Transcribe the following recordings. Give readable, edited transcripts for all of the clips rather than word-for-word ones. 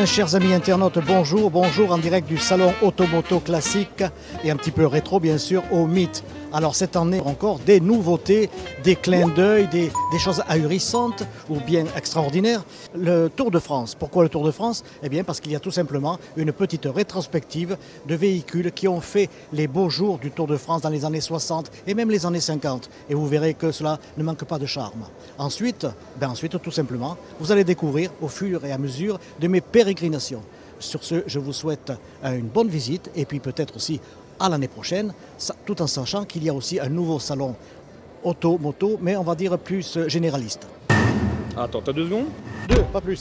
chers amis internautes, bonjour en direct du salon Automoto classique et un petit peu rétro bien sûr au Mythe. Alors cette année encore des nouveautés, des clins d'œil, des choses ahurissantes ou bien extraordinaires. Le Tour de France. Pourquoi le Tour de France? Eh bien parce qu'il y a tout simplement une petite rétrospective de véhicules qui ont fait les beaux jours du Tour de France dans les années 60 et même les années 50. Et vous verrez que cela ne manque pas de charme. Ensuite, tout simplement, vous allez découvrir au fur et à mesure de mes pérégrinations. Sur ce, je vous souhaite une bonne visite et puis peut-être aussi à l'année prochaine, tout en sachant qu'il y a aussi un nouveau salon auto-moto, mais on va dire plus généraliste. Attends, t'as 2 secondes? 2, pas plus.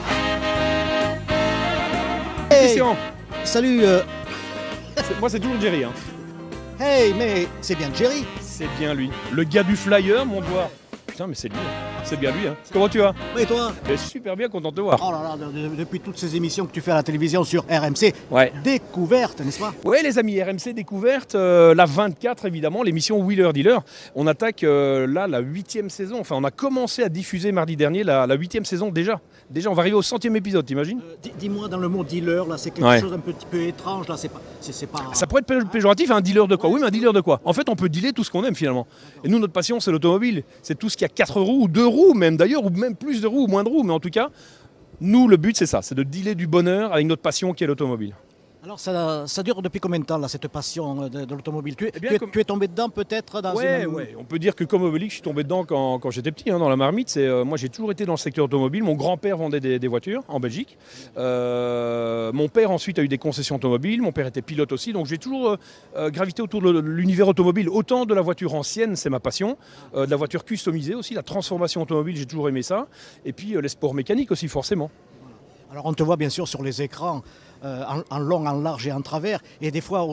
Hey Christian. Salut Moi c'est toujours Jerry. Hein. Hey, mais c'est bien Jerry. C'est bien lui. Le gars du flyer, mon doigt. Putain, mais c'est lui. C'est bien lui. Hein. Comment tu vas? Oui, toi? Super bien, content de te voir. Oh là là, depuis toutes ces émissions que tu fais à la télévision sur RMC, ouais. Découverte, n'est-ce pas? Oui, les amis, RMC Découverte, la 24 évidemment, l'émission Wheeler Dealer. On attaque là la 8e saison. Enfin, on a commencé à diffuser mardi dernier la 8e saison déjà. Déjà, on va arriver au 100e épisode, t'imagines? Dis-moi, dans le mot dealer, là, c'est quelque chose un petit peu étrange. Là, c'est pas... Ça pourrait être péjoratif, un dealer de quoi? Oui, mais un dealer de quoi? En fait, on peut dealer tout ce qu'on aime finalement. Et nous, notre passion, c'est l'automobile. C'est tout ce qui a 4 roues ou 2 roues même d'ailleurs, ou même plus de roues ou moins de roues. Mais en tout cas, nous, le but, c'est ça. C'est de dealer du bonheur avec notre passion qui est l'automobile. Alors ça dure depuis combien de temps là, cette passion de l'automobile? Tu es tombé dedans peut-être dans on peut dire que comme Obélix, je suis tombé dedans quand j'étais petit, dans la marmite. Moi j'ai toujours été dans le secteur automobile. Mon grand-père vendait des voitures en Belgique. Mon père ensuite a eu des concessions automobiles. Mon père était pilote aussi. Donc j'ai toujours gravité autour de l'univers automobile. Autant de la voiture ancienne, c'est ma passion. De la voiture customisée aussi, la transformation automobile, j'ai toujours aimé ça. Et puis les sports mécaniques aussi forcément. Alors on te voit bien sûr sur les écrans. En long, en large et en travers, et des fois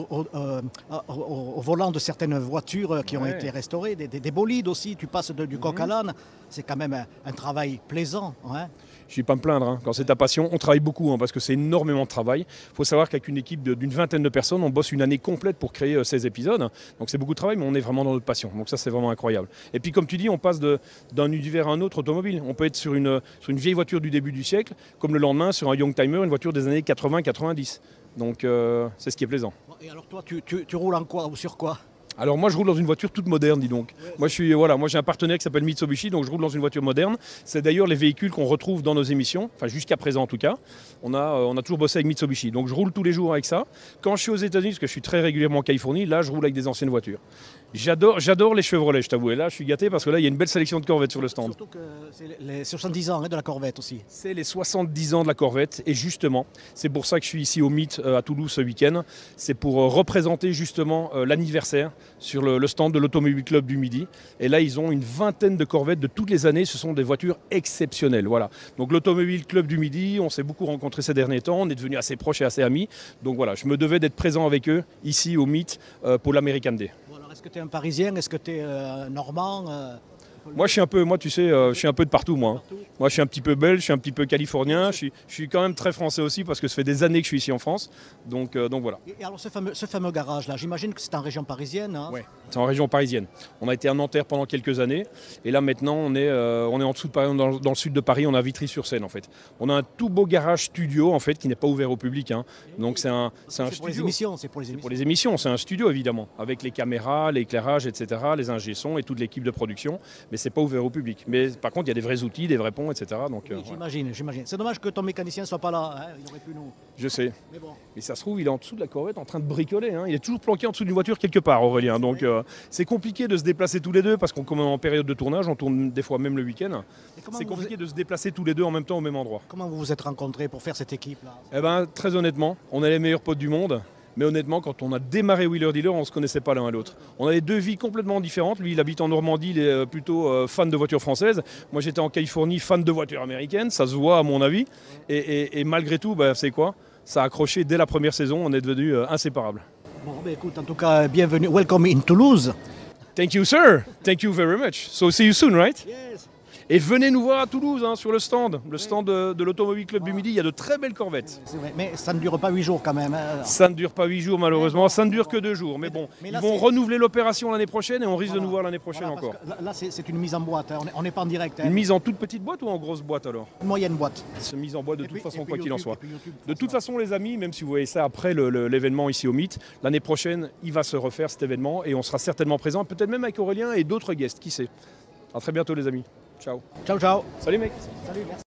au volant de certaines voitures qui ont été restaurées, des bolides aussi, tu passes du coq à l'âne, c'est quand même un travail plaisant. Hein. Je ne vais pas me plaindre, hein. Quand c'est ta passion, on travaille beaucoup parce que c'est énormément de travail. Il faut savoir qu'avec une équipe d'une vingtaine de personnes, on bosse une année complète pour créer ces épisodes. Donc c'est beaucoup de travail, mais on est vraiment dans notre passion. Donc ça, c'est vraiment incroyable. Et puis comme tu dis, on passe d'un univers à un autre automobile. On peut être sur une vieille voiture du début du siècle, comme le lendemain sur un Youngtimer, une voiture des années 80-90. Donc c'est ce qui est plaisant. Et alors toi, tu roules en quoi ou sur quoi? Alors moi je roule dans une voiture toute moderne, dis donc. Moi j'ai un partenaire qui s'appelle Mitsubishi, donc je roule dans une voiture moderne. C'est d'ailleurs les véhicules qu'on retrouve dans nos émissions, enfin jusqu'à présent en tout cas. On a toujours bossé avec Mitsubishi, donc je roule tous les jours avec ça. Quand je suis aux États-Unis, parce que je suis très régulièrement en Californie, là je roule avec des anciennes voitures. J'adore les Chevrolet, je t'avoue. Et là je suis gâté parce que là il y a une belle sélection de Corvettes sur le stand. Surtout que c'est les 70 ans de la Corvette aussi. C'est les 70 ans de la Corvette et justement, c'est pour ça que je suis ici au Mythe à Toulouse ce week-end. C'est pour représenter justement l'anniversaire sur le stand de l'Automobile Club du Midi. Et là, ils ont une vingtaine de Corvettes de toutes les années. Ce sont des voitures exceptionnelles. Voilà. Donc l'Automobile Club du Midi, on s'est beaucoup rencontrés ces derniers temps. On est devenus assez proches et assez amis. Donc voilà, je me devais d'être présent avec eux ici au Mythe pour l'American Day. Bon, alors, est-ce que tu es un Parisien? Est-ce que tu es normand? Moi, je suis un peu de partout, moi. Moi, je suis un petit peu belge, je suis un petit peu californien. Je suis quand même très français aussi parce que ça fait des années que je suis ici en France. Donc voilà. Et alors, ce fameux garage-là, j'imagine que c'est en région parisienne. Hein? Oui, c'est en région parisienne. On a été à Nanterre pendant quelques années. Et là, maintenant, on est en dessous de Paris, dans le sud de Paris. On a Vitry-sur-Seine, en fait. On a un tout beau garage studio, en fait, qui n'est pas ouvert au public. Hein. Donc, c'est un studio. Pour les émissions, c'est pour les émissions. C'est un studio, évidemment, avec les caméras, l'éclairage, etc., les ingé-sons et toute l'équipe de production. Mais c'est pas ouvert au public. Mais par contre, il y a des vrais outils, des vrais ponts, etc. Donc, oui, j'imagine. C'est dommage que ton mécanicien ne soit pas là. Hein. Il aurait pu nous... Je sais. Mais bon. Mais ça se trouve, il est en dessous de la Corvette en train de bricoler. Hein. Il est toujours planqué en dessous d'une voiture quelque part, Aurélien. Donc c'est compliqué de se déplacer tous les deux parce qu'on est en période de tournage. On tourne des fois même le week-end. C'est compliqué de se déplacer tous les deux en même temps au même endroit. Comment vous vous êtes rencontrés pour faire cette équipe-là? Eh ben, très honnêtement, on est les meilleurs potes du monde. Mais honnêtement, quand on a démarré Wheeler Dealer, on ne se connaissait pas l'un à l'autre. On avait 2 vies complètement différentes. Lui, il habite en Normandie, il est plutôt fan de voitures françaises. Moi, j'étais en Californie, fan de voitures américaines. Ça se voit, à mon avis. Et malgré tout, c'est quoi? Ça a accroché dès la première saison. On est devenus inséparables. Bon, écoute, en tout cas, bienvenue. Welcome in Toulouse. Thank you, sir. Thank you very much. So, see you soon, right? Yes. Et venez nous voir à Toulouse, hein, sur le stand de l'Automobile Club du Midi. Il y a de très belles corvettes. C'est vrai, mais ça ne dure pas 8 jours quand même. Hein. Ça ne dure pas 8 jours malheureusement, ça ne dure que 2 jours. Mais bon, Mais là, ils vont c'est- renouveler l'opération l'année prochaine et on risque de Voilà. nous voir l'année prochaine Voilà, parce encore. que là, c'est une mise en boîte, hein. On n'est pas en direct. Hein. Une mise en toute petite boîte ou en grosse boîte alors? Une moyenne boîte. C'est mise en boîte de Et toute puis- façon, et puis quoi qu'il en YouTube, soit. et puis YouTube, De toute façon, les amis, même si vous voyez ça après l'événement ici au Mythe, l'année prochaine, il va se refaire cet événement et on sera certainement présent, peut-être même avec Aurélien et d'autres guests, qui sait. À très bientôt les amis. Ciao. Ciao, ciao. Salut mec. Salut, merci.